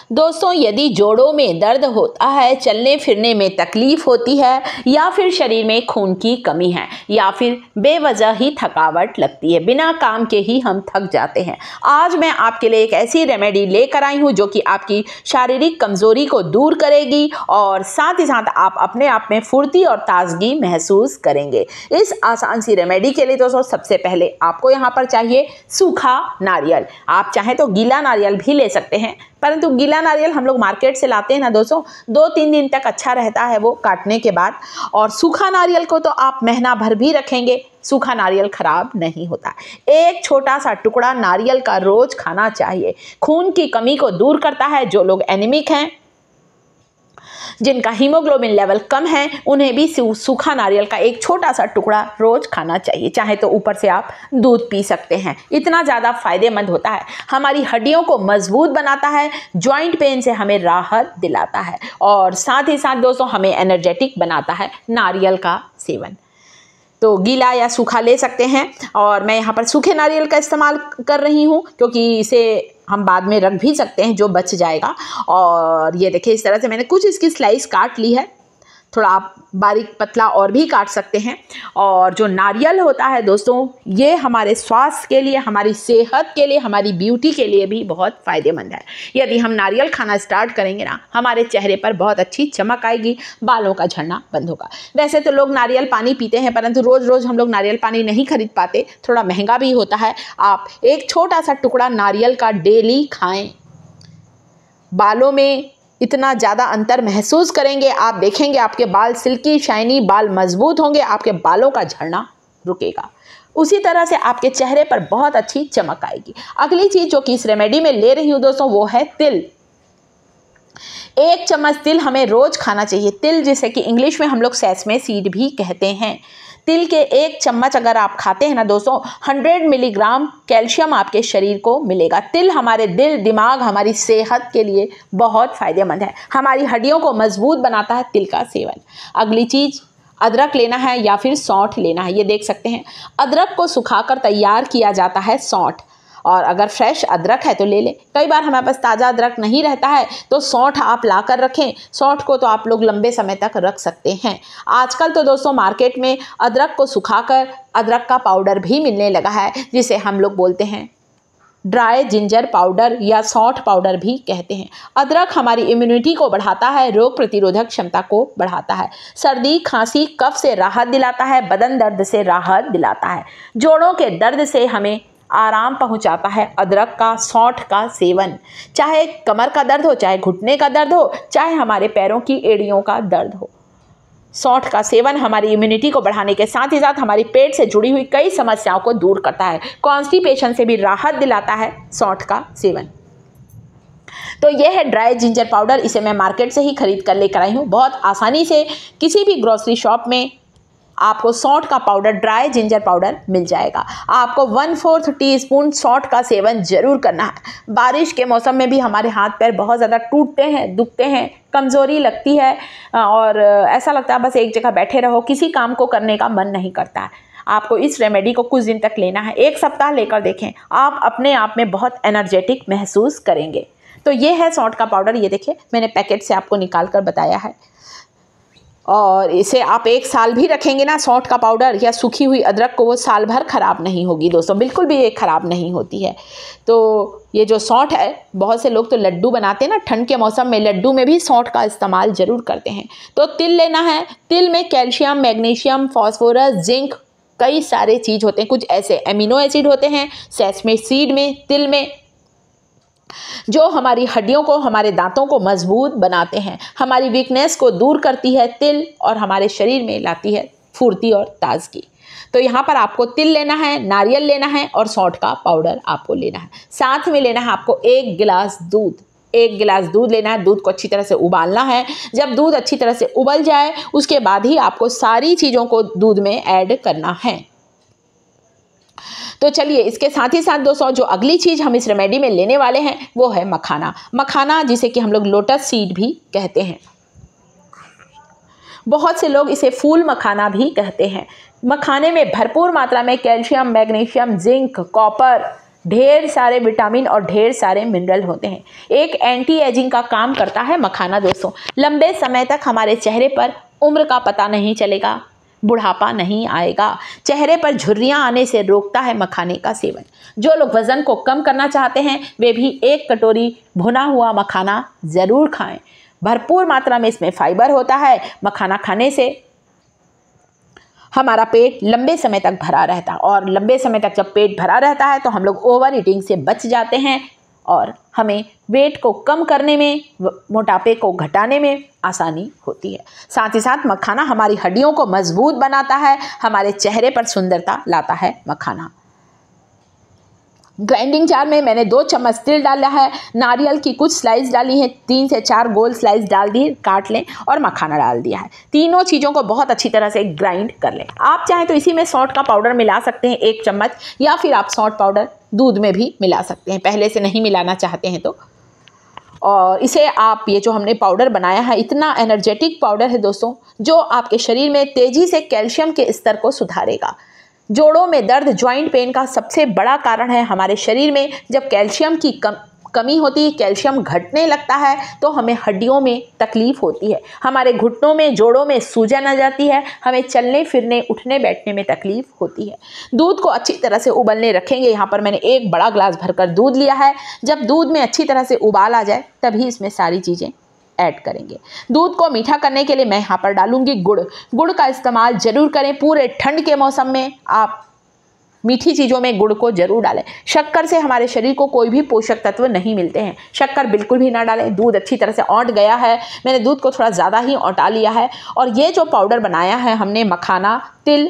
दोस्तों, यदि जोड़ों में दर्द होता है, चलने फिरने में तकलीफ होती है, या फिर शरीर में खून की कमी है, या फिर बेवजह ही थकावट लगती है, बिना काम के ही हम थक जाते हैं, आज मैं आपके लिए एक ऐसी रेमेडी लेकर आई हूं जो कि आपकी शारीरिक कमजोरी को दूर करेगी और साथ ही साथ आप अपने आप में फुर्ती और ताजगी महसूस करेंगे। इस आसान सी रेमेडी के लिए दोस्तों सबसे पहले आपको यहाँ पर चाहिए सूखा नारियल। आप चाहें तो गीला नारियल भी ले सकते हैं, परंतु गीला नारियल हम लोग मार्केट से लाते हैं ना दोस्तों, 2-3 दिन तक अच्छा रहता है वो काटने के बाद। और सूखा नारियल को तो आप महीना भर भी रखेंगे, सूखा नारियल खराब नहीं होता। एक छोटा सा टुकड़ा नारियल का रोज खाना चाहिए, खून की कमी को दूर करता है। जो लोग एनीमिक हैं, जिनका हीमोग्लोबिन लेवल कम है, उन्हें भी सूखा नारियल का एक छोटा सा टुकड़ा रोज खाना चाहिए। चाहे तो ऊपर से आप दूध पी सकते हैं, इतना ज़्यादा फायदेमंद होता है। हमारी हड्डियों को मजबूत बनाता है, जॉइंट पेन से हमें राहत दिलाता है और साथ ही साथ दोस्तों हमें एनर्जेटिक बनाता है नारियल का सेवन। तो गीला या सूखा ले सकते हैं और मैं यहाँ पर सूखे नारियल का इस्तेमाल कर रही हूँ क्योंकि इसे हम बाद में रख भी सकते हैं, जो बच जाएगा। और ये देखिए, इस तरह से मैंने कुछ इसकी स्लाइस काट ली है, थोड़ा आप बारीक पतला और भी काट सकते हैं। और जो नारियल होता है दोस्तों, ये हमारे स्वास्थ्य के लिए, हमारी सेहत के लिए, हमारी ब्यूटी के लिए भी बहुत फ़ायदेमंद है। यदि हम नारियल खाना स्टार्ट करेंगे ना, हमारे चेहरे पर बहुत अच्छी चमक आएगी, बालों का झड़ना बंद होगा। वैसे तो लोग नारियल पानी पीते हैं, परंतु रोज़ रोज़ हम लोग नारियल पानी नहीं खरीद पाते, थोड़ा महंगा भी होता है। आप एक छोटा सा टुकड़ा नारियल का डेली खाएँ, बालों में इतना ज़्यादा अंतर महसूस करेंगे। आप देखेंगे आपके बाल सिल्की शाइनी, बाल मजबूत होंगे, आपके बालों का झड़ना रुकेगा। उसी तरह से आपके चेहरे पर बहुत अच्छी चमक आएगी। अगली चीज़ जो कि इस रेमेडी में ले रही हूँ दोस्तों, वो है तिल। 1 चम्मच तिल हमें रोज खाना चाहिए। तिल जिसे कि इंग्लिश में हम लोग सेसमे सीड भी कहते हैं। तिल के 1 चम्मच अगर आप खाते हैं ना दोस्तों, 100 मिलीग्राम कैल्शियम आपके शरीर को मिलेगा। तिल हमारे दिल, दिमाग, हमारी सेहत के लिए बहुत फायदेमंद है, हमारी हड्डियों को मजबूत बनाता है तिल का सेवन। अगली चीज़, अदरक लेना है या फिर सौंठ लेना है। ये देख सकते हैं, अदरक को सुखाकर तैयार किया जाता है सौंठ, और अगर फ्रेश अदरक है तो ले लें। कई बार हमारे पास ताज़ा अदरक नहीं रहता है तो सौंठ आप ला कर रखें। सौंठ को तो आप लोग लंबे समय तक रख सकते हैं। आजकल तो दोस्तों मार्केट में अदरक को सुखाकर अदरक का पाउडर भी मिलने लगा है, जिसे हम लोग बोलते हैं ड्राई जिंजर पाउडर या सौंठ पाउडर भी कहते हैं। अदरक हमारी इम्यूनिटी को बढ़ाता है, रोग प्रतिरोधक क्षमता को बढ़ाता है, सर्दी खांसी कफ से राहत दिलाता है, बदन दर्द से राहत दिलाता है, जोड़ों के दर्द से हमें आराम पहुंचाता है अदरक का, सौंठ का सेवन। चाहे कमर का दर्द हो, चाहे घुटने का दर्द हो, चाहे हमारे पैरों की एड़ियों का दर्द हो, सौंठ का सेवन हमारी इम्यूनिटी को बढ़ाने के साथ ही साथ हमारी पेट से जुड़ी हुई कई समस्याओं को दूर करता है। कॉन्स्टिपेशन से भी राहत दिलाता है सौंठ का सेवन। तो यह है ड्राई जिंजर पाउडर। इसे मैं मार्केट से ही खरीद कर लेकर आई हूँ। बहुत आसानी से किसी भी ग्रोसरी शॉप में आपको सौंठ का पाउडर, ड्राई जिंजर पाउडर मिल जाएगा। आपको 1/4 टीस्पून सौंठ का सेवन जरूर करना है। बारिश के मौसम में भी हमारे हाथ पैर बहुत ज़्यादा टूटते हैं, दुखते हैं, कमज़ोरी लगती है और ऐसा लगता है बस एक जगह बैठे रहो, किसी काम को करने का मन नहीं करता है। आपको इस रेमेडी को कुछ दिन तक लेना है, 1 सप्ताह लेकर देखें, आप अपने आप में बहुत एनर्जेटिक महसूस करेंगे। तो ये है सौंठ का पाउडर। ये देखिए, मैंने पैकेट से आपको निकाल कर बताया है। और इसे आप 1 साल भी रखेंगे ना, सौंठ का पाउडर या सूखी हुई अदरक को, वो साल भर ख़राब नहीं होगी दोस्तों, बिल्कुल भी ये ख़राब नहीं होती है। तो ये जो सौंठ है, बहुत से लोग तो लड्डू बनाते हैं ना, ठंड के मौसम में लड्डू में भी सौंठ का इस्तेमाल ज़रूर करते हैं। तो तिल लेना है। तिल में कैल्शियम, मैग्नीशियम, फॉस्फोरस, जिंक, कई सारे चीज़ होते हैं। कुछ ऐसे एमिनो एसिड होते हैं सेसमे सीड में, तिल में, जो हमारी हड्डियों को, हमारे दांतों को मजबूत बनाते हैं, हमारी वीकनेस को दूर करती है तिल, और हमारे शरीर में लाती है फुर्ती और ताजगी। तो यहाँ पर आपको तिल लेना है, नारियल लेना है और सौंठ का पाउडर आपको लेना है। साथ में लेना है आपको 1 गिलास दूध। 1 गिलास दूध लेना है। दूध को अच्छी तरह से उबालना है। जब दूध अच्छी तरह से उबल जाए, उसके बाद ही आपको सारी चीज़ों को दूध में ऐड करना है। तो चलिए, इसके साथ ही साथ दोस्तों जो अगली चीज़ हम इस रेमेडी में लेने वाले हैं वो है मखाना। मखाना जिसे कि हम लोग लोटस सीड भी कहते हैं, बहुत से लोग इसे फूल मखाना भी कहते हैं। मखाने में भरपूर मात्रा में कैल्शियम, मैग्नीशियम, जिंक, कॉपर, ढेर सारे विटामिन और ढेर सारे मिनरल होते हैं। एक एंटी एजिंग का काम करता है मखाना दोस्तों। लंबे समय तक हमारे चेहरे पर उम्र का पता नहीं चलेगा, बुढ़ापा नहीं आएगा, चेहरे पर झुर्रियां आने से रोकता है मखाने का सेवन। जो लोग वजन को कम करना चाहते हैं वे भी 1 कटोरी भुना हुआ मखाना ज़रूर खाएं। भरपूर मात्रा में इसमें फाइबर होता है। मखाना खाने से हमारा पेट लंबे समय तक भरा रहता है, और लंबे समय तक जब पेट भरा रहता है तो हम लोग ओवर ईटिंग से बच जाते हैं और हमें वेट को कम करने में, मोटापे को घटाने में आसानी होती है। साथ ही साथ मखाना हमारी हड्डियों को मजबूत बनाता है, हमारे चेहरे पर सुंदरता लाता है मखाना। ग्राइंडिंग जार में मैंने 2 चम्मच तिल डाला है, नारियल की कुछ स्लाइस डाली है, 3 से 4 गोल स्लाइस डाल दी, काट लें, और मखाना डाल दिया है। तीनों चीज़ों को बहुत अच्छी तरह से ग्राइंड कर लें। आप चाहें तो इसी में सौंठ का पाउडर मिला सकते हैं 1 चम्मच, या फिर आप सौंठ पाउडर दूध में भी मिला सकते हैं, पहले से नहीं मिलाना चाहते हैं तो। और इसे आप, ये जो हमने पाउडर बनाया है, इतना एनर्जेटिक पाउडर है दोस्तों, जो आपके शरीर में तेज़ी से कैल्शियम के स्तर को सुधारेगा। जोड़ों में दर्द, जॉइंट पेन का सबसे बड़ा कारण है हमारे शरीर में जब कैल्शियम की कमी होती है, कैल्शियम घटने लगता है तो हमें हड्डियों में तकलीफ होती है, हमारे घुटनों में, जोड़ों में सूजन आ जाती है, हमें चलने फिरने, उठने बैठने में तकलीफ होती है। दूध को अच्छी तरह से उबलने रखेंगे। यहाँ पर मैंने 1 बड़ा गिलास भरकर दूध लिया है। जब दूध में अच्छी तरह से उबाल आ जाए तभी इसमें सारी चीज़ें ऐड करेंगे। दूध को मीठा करने के लिए मैं यहाँ पर डालूंगी गुड़। गुड़ का इस्तेमाल जरूर करें। पूरे ठंड के मौसम में आप मीठी चीज़ों में गुड़ को जरूर डालें। शक्कर से हमारे शरीर को कोई भी पोषक तत्व नहीं मिलते हैं, शक्कर बिल्कुल भी ना डालें। दूध अच्छी तरह से औंट गया है, मैंने दूध को थोड़ा ज़्यादा ही औंटा लिया है। और ये जो पाउडर बनाया है हमने मखाना, तिल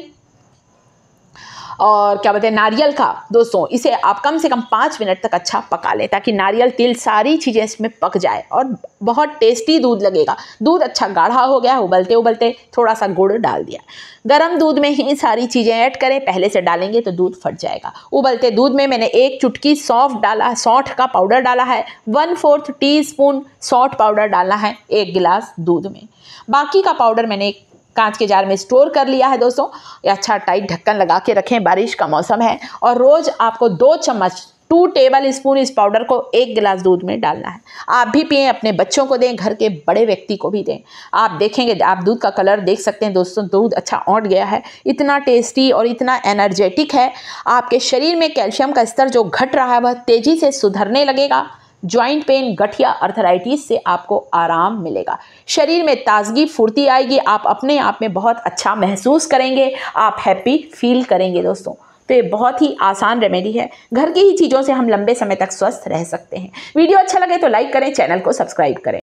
और क्या बोलते हैं नारियल का दोस्तों, इसे आप कम से कम 5 मिनट तक अच्छा पका लें, ताकि नारियल, तिल सारी चीज़ें इसमें पक जाए और बहुत टेस्टी दूध लगेगा। दूध अच्छा गाढ़ा हो गया, उबलते उबलते थोड़ा सा गुड़ डाल दिया। गरम दूध में ही सारी चीज़ें ऐड करें, पहले से डालेंगे तो दूध फट जाएगा। उबलते दूध में मैंने 1 चुटकी सौंठ डाला, सौंठ का पाउडर डाला है। 1/4 टीस्पून सौंठ पाउडर डालना है 1 गिलास दूध में। बाकी का पाउडर मैंने कांच के जार में स्टोर कर लिया है दोस्तों। ये अच्छा टाइट ढक्कन लगा के रखें, बारिश का मौसम है। और रोज़ आपको 2 चम्मच 2 टेबल स्पून इस पाउडर को 1 गिलास दूध में डालना है। आप भी पिएं, अपने बच्चों को दें, घर के बड़े व्यक्ति को भी दें। आप देखेंगे, आप दूध का कलर देख सकते हैं दोस्तों, दूध अच्छा औंट गया है, इतना टेस्टी और इतना एनर्जेटिक है। आपके शरीर में कैल्शियम का स्तर जो घट रहा है वह तेज़ी से सुधरने लगेगा। जॉइंट पेन, गठिया, अर्थराइटिस से आपको आराम मिलेगा। शरीर में ताजगी, फुर्ती आएगी। आप अपने आप में बहुत अच्छा महसूस करेंगे, आप हैप्पी फील करेंगे दोस्तों। तो ये बहुत ही आसान रेमेडी है। घर की ही चीज़ों से हम लंबे समय तक स्वस्थ रह सकते हैं। वीडियो अच्छा लगे तो लाइक करें, चैनल को सब्सक्राइब करें।